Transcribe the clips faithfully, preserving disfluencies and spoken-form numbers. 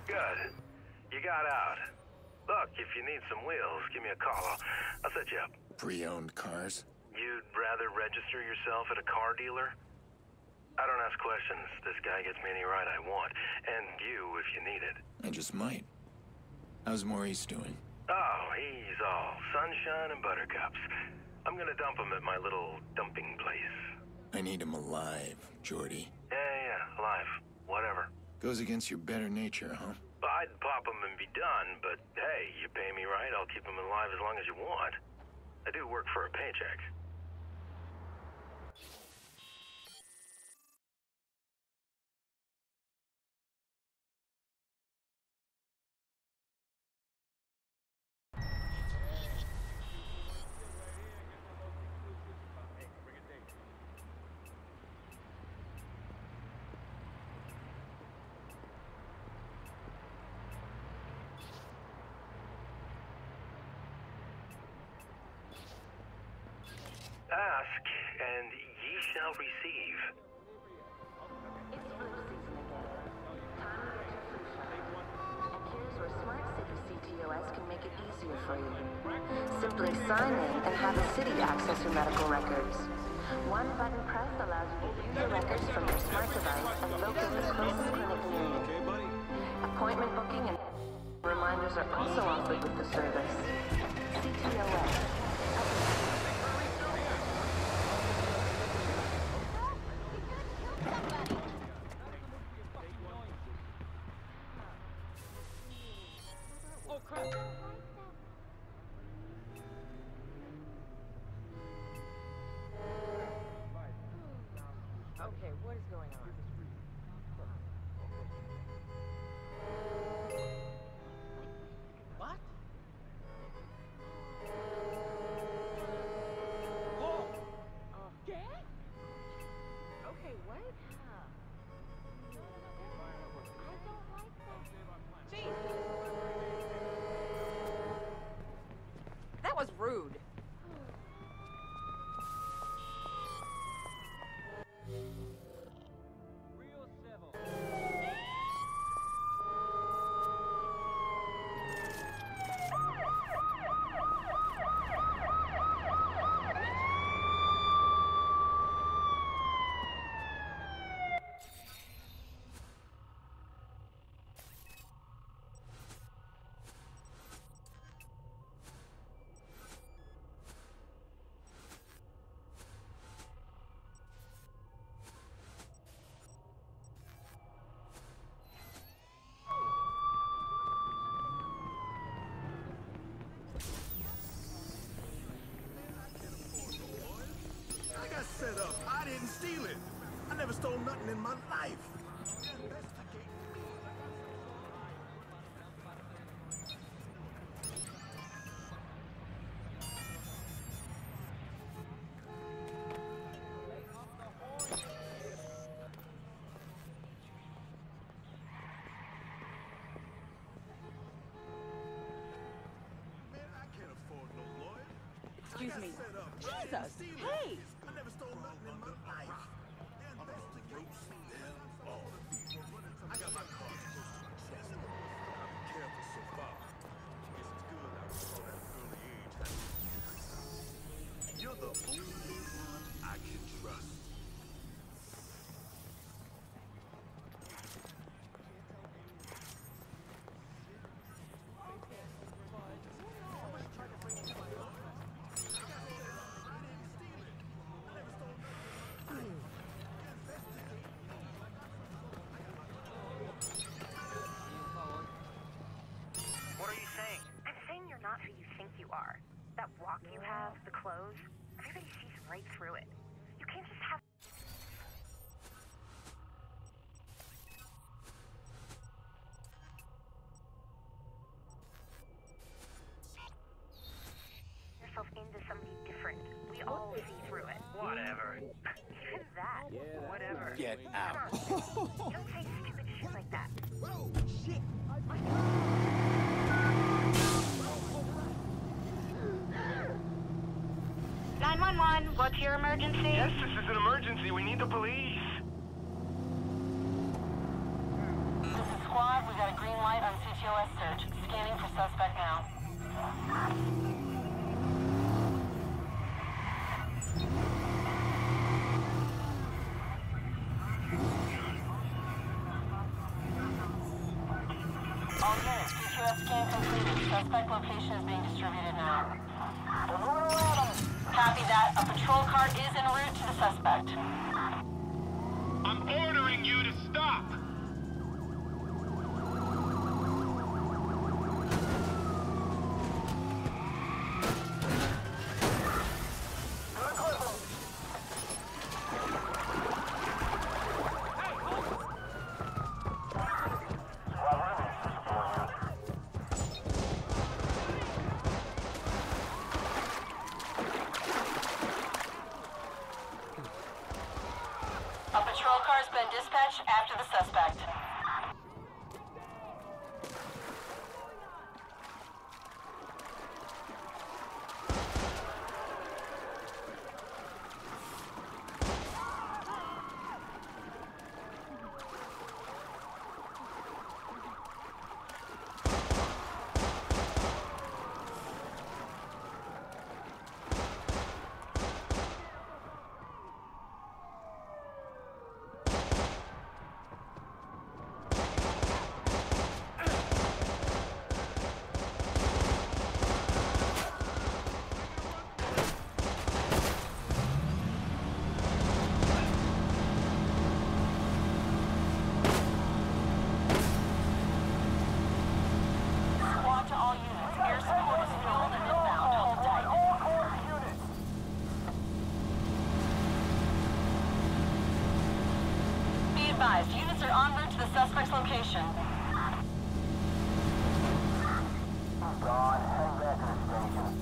Good. You got out. Look, if you need some wheels, give me a call. I'll, I'll set you up. Pre-owned cars? You'd rather register yourself at a car dealer? I don't ask questions. This guy gets me any ride I want. And you, if you need it. I just might. How's Maurice doing? Oh, he's all sunshine and buttercups. I'm gonna dump him at my little dumping place. I need him alive, Jordy. Yeah, yeah, alive. Whatever. Goes against your better nature, huh? I'd pop him and be done, but hey, you pay me right, I'll keep him alive as long as you want. I do work for a paycheck. Ask, and ye shall receive. It's flu season again. Time to get your flu shot. And here's where Smart City C T O S can make it easier for you. Simply sign in and have the city access your medical records. One button press allows you to view your records from your smart device and locate the closest clinic near you. Appointment booking and reminders are also offered with the service. C T O S. Okay, what is going on? What? Whoa! Uh, ¿Qué? Okay, what? I don't like that. Jesus! That was rude. Set up. I didn't steal it. I never stole nothing in my life. Excuse me. Jesus! Hey! I never stole nothing in my life. I got my car close to the chest. I've been careful so far. Guess it's good I was all that early age. You're the only one I can trust. Not who you think you are. That walk you have, the clothes, everybody sees right through it. You can't just have yourself into somebody different. We all see through it. Whatever. Even that. Yeah, whatever. Get out. You don't say stupid shit like that. Whoa, shit. nine one one, what's your emergency? Yes, this is an emergency. We need the police. This is Squad. We got a green light T O S search. Scanning for suspect now. All units, P Q S scan completed. Suspect location is being distributed now. Copy that. A patrol car is en route to the suspect. I'm ordering you to stop! A patrol car's been dispatched after the suspect. Squad to all units. Air support is fueled and inbound. Hold tight. Be advised, units are en route to the suspect's location. God, head back to the station.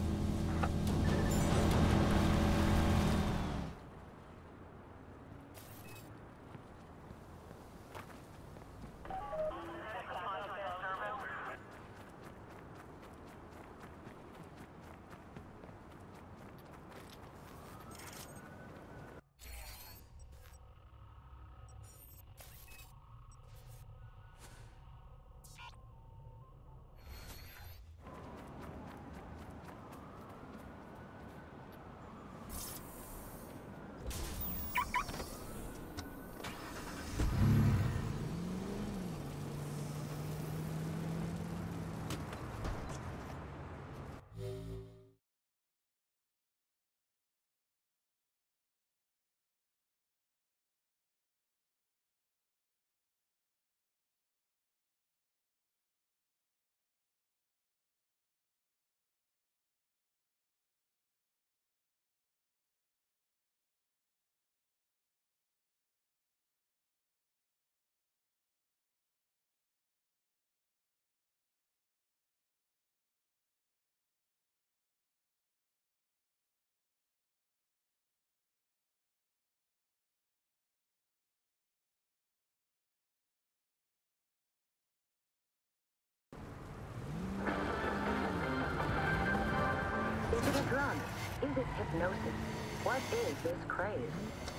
Is it a drug? Is it hypnosis? What is this craze?